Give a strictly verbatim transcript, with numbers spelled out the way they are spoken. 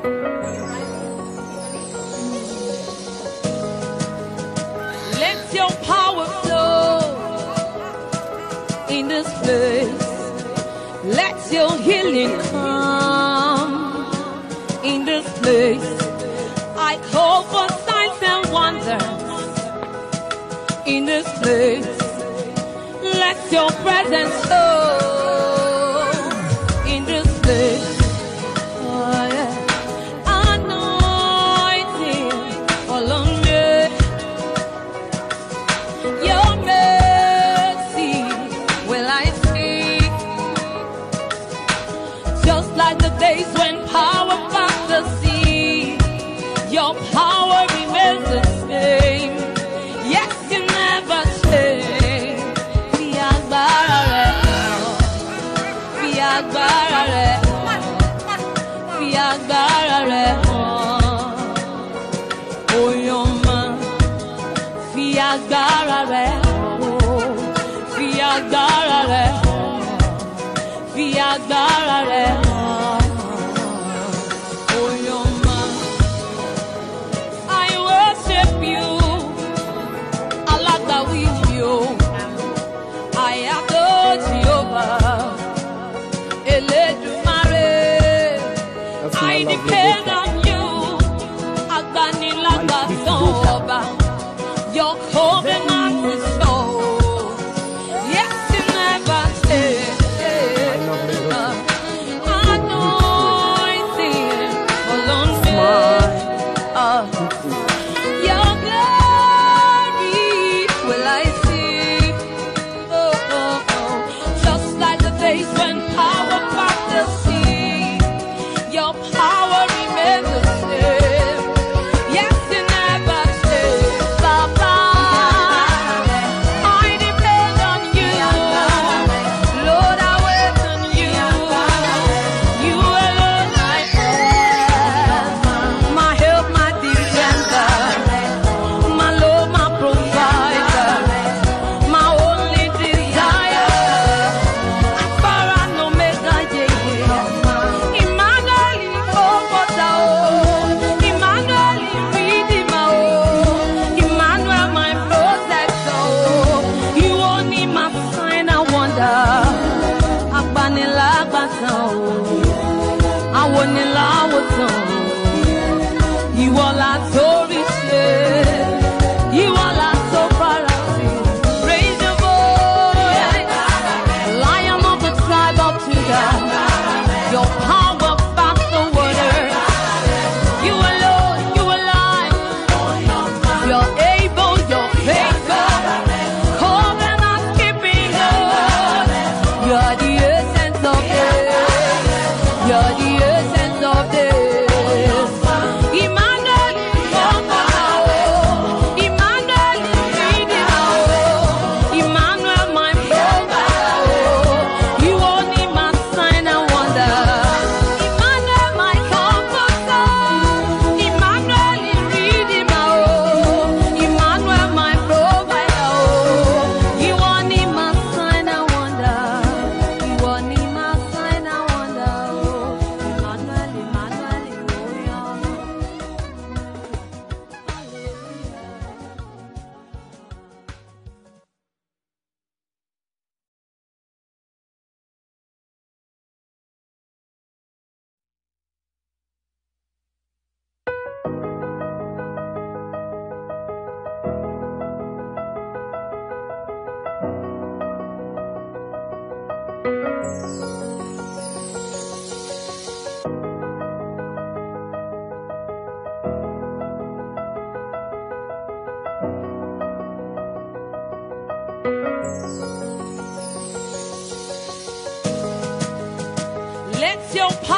Let your power flow in this place. Let your healing come in this place. I call for signs and wonders in this place. Let your presence show in this place. Oh, yeah. Anointing all on me. Your mercy will I see. Just like the days when power passed the sea, your power remains the same. Yes, you never change. Fi agbára rẹ̀ hàn. Fi agbára rẹ̀ hàn. Fi agbára rẹ̀ hàn. Oyoma. Fi agbára rẹ̀ hàn. Fi agbára rẹ̀ hàn. Fi agbára rẹ̀ hàn. Oyoma. I worship you. Alagbawi you. I adore Jehovah. Eledumare. I depend on you. Agbanilagbasoba. Your covenant is sure. Yes, you never change. Anointing alone me. Uh, Your glory will I see. Oh, oh, oh. Just like the days when power passed the sea, your power remains the same. Yes, you never change, Papa. I depend on you, Lord. I wait on you. You alone I have. My help, my defender, my Lord, my provider, my only desire. Alpha and Omega, yeah. Emmanuel, Ifowota, oh. Emmanuel, Redeemer, oh. Emmanuel, my protector, oh. You only my sign and wonder. Agbanilagbasan, oh. Awonilawotan, oh. Ìwọ la torí ṣe, ìwọ la tó fara sí. Raise your voice, Lion of the tribe of Judah. Your power passed the water. You alone, you alive. You're able, you're faithful. Covenant keeping God. You're the essence of days. You're the essence of days. Emmanuel, oh, Emmanuel, Redeemer, oh. Emmanuel, my provider, oh. You only my sign and wonder. Emmanuel, my comforter. Emmanuel, Redeemer, oh. Emmanuel, my provider, oh. You only my sign and wonder. You only my sign and wonder, oh. Emmanuel, Emmanuel, Emmanuel. Let your power